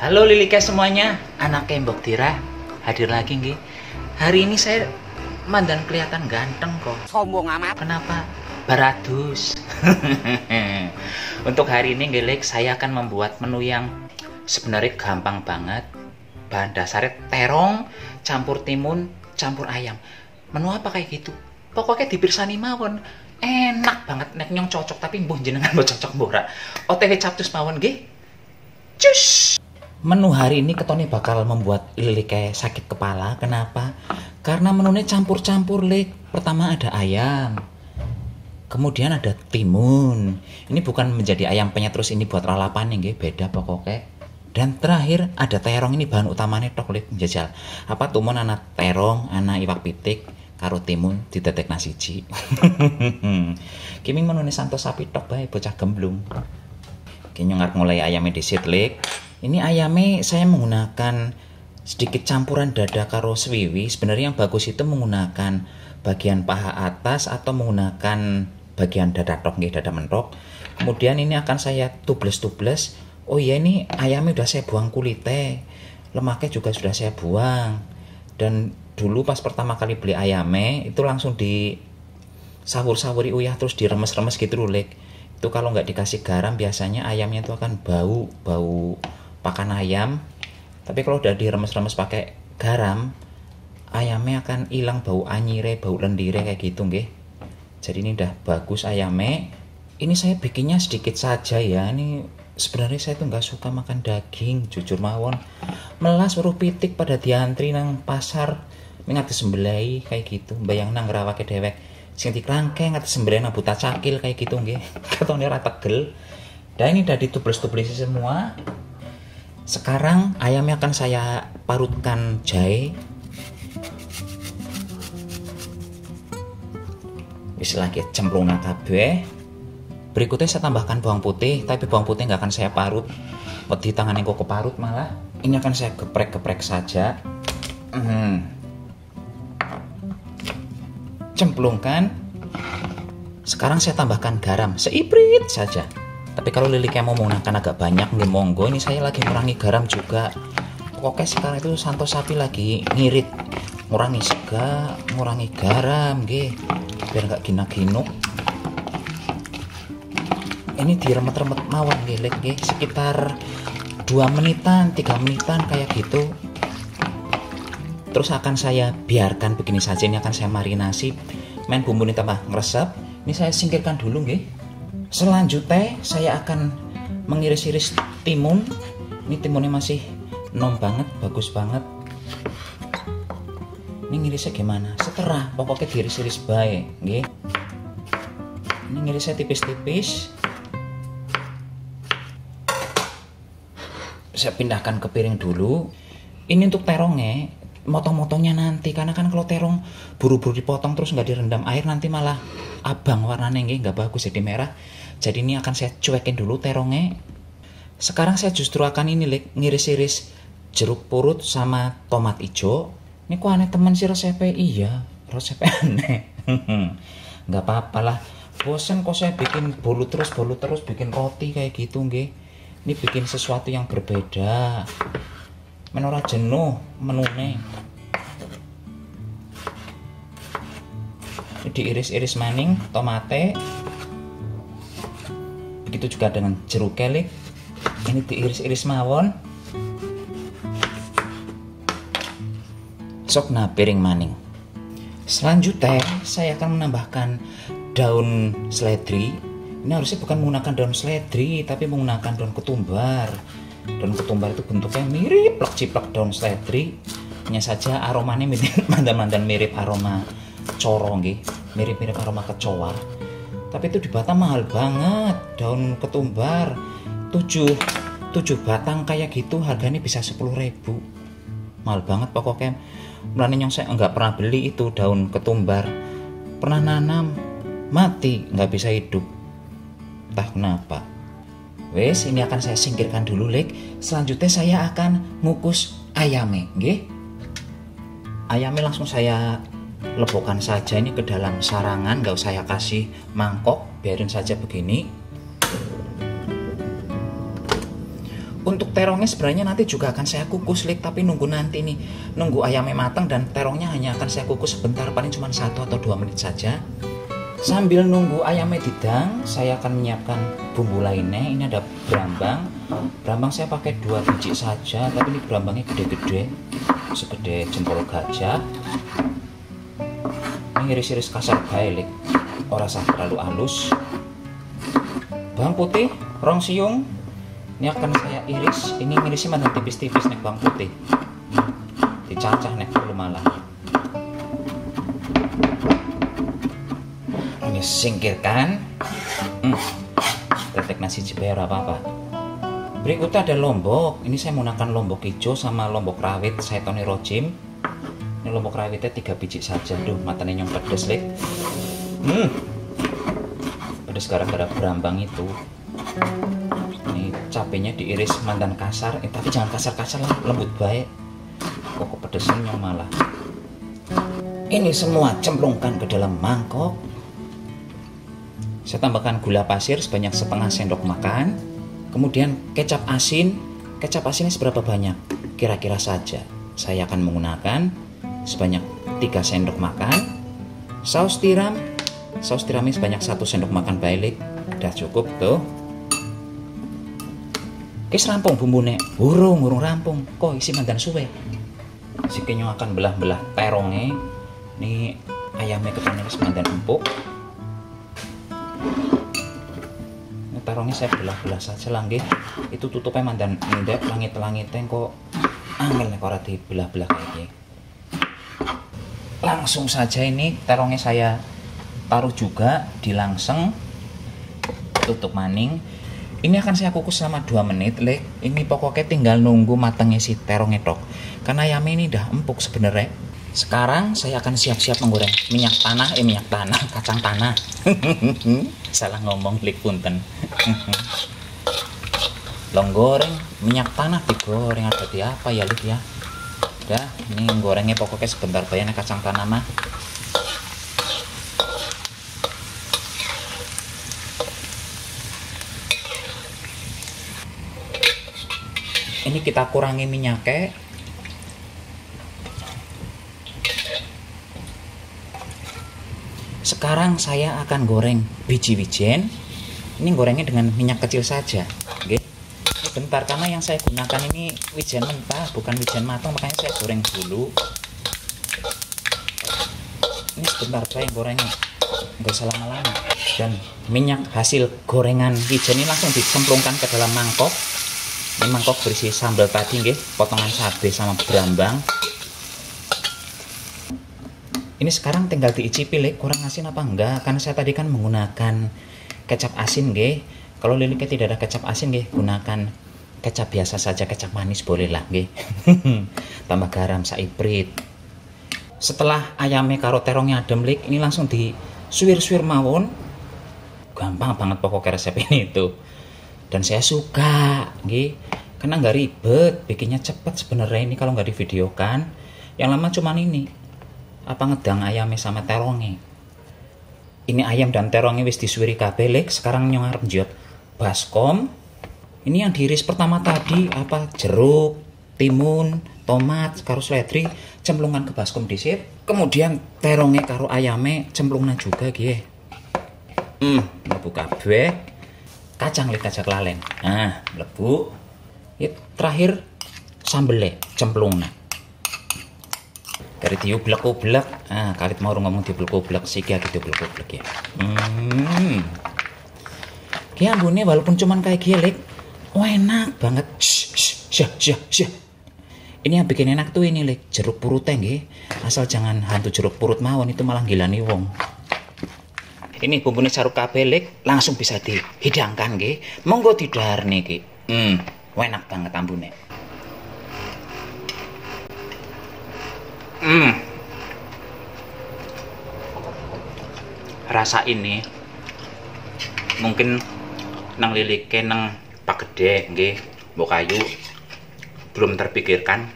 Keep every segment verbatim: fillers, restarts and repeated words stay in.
Halo Lilika semuanya, anak Mbok Tira hadir lagi nggih. Hari ini saya mandan kelihatan ganteng kok. Sombong amat. Kenapa? Baratus. Untuk hari ini ngelik saya akan membuat menu yang sebenarnya gampang banget. Bahan dasarnya terong, campur timun, campur ayam. Menu apa kayak gitu? Pokoknya dipirsani mawon. Enak banget, nek nyong cocok tapi mbuh jenengan mbok cocok mbok ora. O T W capcus mawon nggih. Cus. Menu hari ini ketone bakal membuat Lilik kayak sakit kepala. Kenapa? Karena menunya campur-campur, Lik. Pertama ada ayam. Kemudian ada timun. Ini bukan menjadi ayam penyet terus ini buat lalapan nggih, beda pokoknya. Dan terakhir ada terong, ini bahan utamanya tok Lik njajal. Apa tumun anak terong, anak iwak pitik, karo timun ditetek nasi siji. Kimi menune santos sapi tok bae bocah gemblung. Kini ngarep mulai ayamnya disit Lik. Ini ayamnya saya menggunakan sedikit campuran dada karo swiwi. Sebenarnya yang bagus itu menggunakan bagian paha atas atau menggunakan bagian dada tok nggih, dada mentok. Kemudian ini akan saya tubles-tubles. Oh iya, ini ayamnya udah saya buang kulitnya. Lemaknya juga sudah saya buang. Dan dulu pas pertama kali beli ayamnya itu langsung di sawur-sawuri uyah terus diremes-remes gitu loh Lik. Itu kalau nggak dikasih garam biasanya ayamnya itu akan bau bau pakan ayam. Tapi kalau udah diremes-remes pakai garam, ayamnya akan hilang bau anyire, bau lendire kayak gitu nggih. Jadi ini udah bagus ayamnya. Ini saya bikinnya sedikit saja ya. Ini sebenarnya saya tuh nggak suka makan daging, jujur mawon. Melas weruh pitik pada diantri nang pasar mingat disembelai kayak gitu. Bayang nang ngrawake dewek sing dikrangkeng atau sembelai nang buta cakil kayak gitu nggih. Ketone ora tegel. Dan ini udah ditubles-tubles semua. Sekarang ayamnya akan saya parutkan jahe. Wis lagi cemplungna kabeh. Berikutnya saya tambahkan bawang putih, tapi bawang putih nggak akan saya parut. Wedi tangan yang kok keparut malah. Ini akan saya geprek-geprek saja. Hmm. Cemplungkan. Sekarang saya tambahkan garam seiprit saja. Tapi kalau Liliknya mau menggunakan agak banyak, nggih monggo. Ini saya lagi ngurangi garam juga. Pokoknya sekarang itu santos sapi lagi ngirit, ngurangi sega, ngurangi garam, nggih, biar nggak ginak-ginuk. Ini diremet-remet mawon nggih, Lik, nggih, sekitar dua menitan, tiga menitan kayak gitu. Terus akan saya biarkan begini saja. Ini akan saya marinasi. Men bumbu ini tambah ngeresep. Ini saya singkirkan dulu nggih. Selanjutnya saya akan mengiris-iris timun. Ini timunnya masih nom banget, bagus banget. Ini ngirisnya gimana? Seterah, pokoknya diiris-iris bae, nggih. Ini ngirisnya tipis-tipis. Saya pindahkan ke piring dulu. Ini untuk terongnya, motong-motongnya nanti, karena kan kalau terong buru-buru dipotong terus nggak direndam air nanti malah abang warnanya nggih, nggak bagus jadi merah. Jadi ini akan saya cuekin dulu terongnya. Sekarang saya justru akan ini Lik, ngiris-iris jeruk purut sama tomat hijau. Ini kok aneh teman sih resepnya? Iya, resepnya aneh. Nggak apa-apa lah. Bosen kok saya bikin bolu terus bolu terus bikin roti kayak gitu nggih. Ini bikin sesuatu yang berbeda. Menora jenuh menune. Ini diiris-iris maning tomate. Begitu juga dengan jeruk kelik. Ini diiris-iris mawon. Sok na piring maning. Selanjutnya saya akan menambahkan daun seledri. Ini harusnya bukan menggunakan daun seledri, tapi menggunakan daun ketumbar. Daun ketumbar itu bentuknya mirip plok-ciplok daun seledri. Hanya saja aromanya mandan-mandan mirip aroma coro nggih, mirip-mirip aroma kecoa. Tapi itu di Batam mahal banget. Daun ketumbar tujuh, tujuh batang kayak gitu harganya bisa sepuluh ribu. Mahal banget pokoknya. Mulanya yang saya nggak pernah beli itu daun ketumbar. Pernah nanam, mati, nggak bisa hidup. Entah kenapa. Wes, ini akan saya singkirkan dulu Lik. Selanjutnya saya akan ngukus ayamnya, nggih. Ayamnya langsung saya lebokkan saja ini ke dalam sarangan, nggak usah saya kasih mangkok, biarin saja begini. Untuk terongnya sebenarnya nanti juga akan saya kukus, Lik, tapi nunggu nanti nih, nunggu ayamnya matang dan terongnya hanya akan saya kukus sebentar, paling cuma satu atau dua menit saja. Sambil nunggu ayamnya didang, saya akan menyiapkan bumbu lainnya. Ini ada berambang. Berambang saya pakai dua biji saja, tapi ini berambangnya gede-gede, segede jempol gajah. Ini iris-iris kasar bae, Lik, ora usah terlalu halus. Bawang putih rong siung. Ini akan saya iris. Ini irisnya mantan tipis-tipis nih bawang putih. Dicacah nih perlu malah. Ini singkirkan. Hmm. Tetek nasi cibayar apa-apa. Berikutnya ada lombok. Ini saya menggunakan lombok hijau sama lombok rawit saya Tony Rojim. Ini lombok rawitnya tiga biji saja. Duh, matanya yang pedes, Lik. Hmm. Pedes gara-gara berambang itu. Ini cabenya diiris mantan kasar, eh, tapi jangan kasar-kasar lah, lembut baik. Kok kepedesannya malah. Ini semua cemplungkan ke dalam mangkok. Saya tambahkan gula pasir sebanyak setengah sendok makan. Kemudian kecap asin. Kecap asinnya seberapa banyak? Kira-kira saja. Saya akan menggunakan sebanyak tiga sendok makan. Saus tiram. Saus tiramnya sebanyak satu sendok makan balik. Udah cukup tuh. Kis rampung bumbune, urung urung rampung, kok isi mandan suwe. Si kenyong akan belah-belah terongnya. Ini ayamnya ketannya mandan empuk. Ini terongnya saya belah-belah saja langgih. Itu tutupnya mandan endek, langit-langitnya kok angel nih kalau dibelah-belah kayak gini. Langsung saja ini terongnya saya taruh juga di langseng, tutup maning. Ini akan saya kukus selama dua menit, Lek. Ini pokoknya tinggal nunggu matangnya si terongnya tok. Karena ayamnya ini udah empuk sebenarnya. Sekarang saya akan siap-siap menggoreng minyak tanah, eh minyak tanah, kacang tanah. Salah ngomong, Lek, punten. Long goreng minyak tanah digoreng ada di apa ya, Lek ya. Udah, ini gorengnya pokoknya sebentar bayarnya kacang tanah mah. Ini kita kurangi minyaknya. Sekarang saya akan goreng biji-wijen. Ini gorengnya dengan minyak kecil saja. Oke. Ini bentar karena yang saya gunakan ini wijen mentah, bukan wijen matang, makanya saya goreng dulu. Ini sebentar saya gorengnya, nggak usah lama-lama. Dan minyak hasil gorengan wijen ini langsung dicemplungkan ke dalam mangkok. Ini mangkok berisi sambal tadi, nggih, potongan cabai sama berambang. Ini sekarang tinggal diicipi, Lek, kurang asin apa enggak? Karena saya tadi kan menggunakan kecap asin, nggih. Kalau Liliknya tidak ada kecap asin, nggih, gunakan kecap biasa saja, kecap manis boleh lah, nggih. Tambah garam saiprit. Setelah ayamnya karo terongnya adem, Lek, ini langsung disuwir-suwir mawon. Gampang banget pokoknya resep ini itu. Dan saya suka, nggih, karena nggak ribet, bikinnya cepet sebenarnya ini kalau nggak divideokan. Yang lama cuman ini, apa ngedang ayamnya sama terongnya. Ini ayam dan terongnya wis disuwiri kabeh, Lek. Sekarang nyong arep njot baskom. Ini yang diiris pertama tadi apa jeruk, timun, tomat, karo seledri, cemplungan ke baskom dhisik. Kemudian terongnya karo ayamnya cemplungna juga, nggih. Hmm, mlebu kabeh. Kacang, Lek, kacang lalen. Nah, mlebu. Terakhir sambelnya cemplungna. Dari diublek-ublek. Ah, kalit mau ngomong diublek-ublek sih kayak gitu ublek-ublek ya. Hmm. Ki ambune walaupun cuman kayak gini, Lek, oh, enak banget. Syah, syah, syah. Ini yang bikin enak tuh ini, Lek, jeruk purutnya, nggih. Asal jangan hantu jeruk purut mawon, itu malah gilani wong. Ini bumbunya saruk kabeh, Lek, langsung bisa dihidangkan, nggih. Monggo didahar niki. Hmm, enak banget ambune. Hmm. Rasa ini mungkin nang Lilike nang Pak Gede, nggih, mbok kayu belum terpikirkan.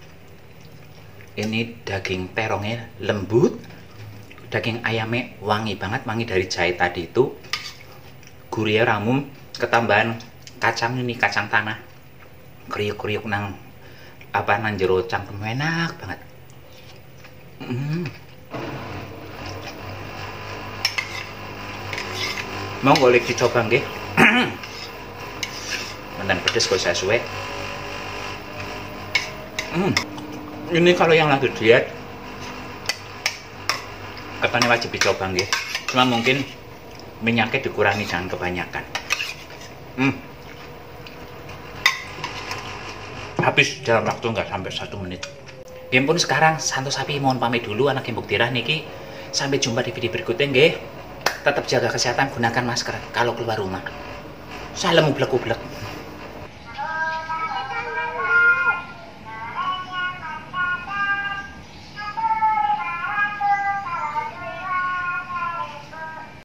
Ini daging terongnya lembut. Daging ayamnya wangi banget, wangi dari jahe tadi itu. Gurihnya ramum, ketambahan kacang ini, kacang tanah. kriuk-kriuk nang apa nang jero cangkem enak banget. Mm. Mau golek dicoba nggih. Mantan pedes kok saya suwe. Hmm. Ini kalau yang lagi diet katanya wajib dicoba nggih. Cuma mungkin minyaknya dikurangi, jangan kebanyakan. Hmm. Habis dalam waktu nggak sampai satu menit. Game pun sekarang Santo Sapi mohon pamit dulu anak Gembok Tirah niki. Sampai jumpa di video berikutnya nggih. Tetap jaga kesehatan, gunakan masker kalau keluar rumah. Salam ublek-ublek.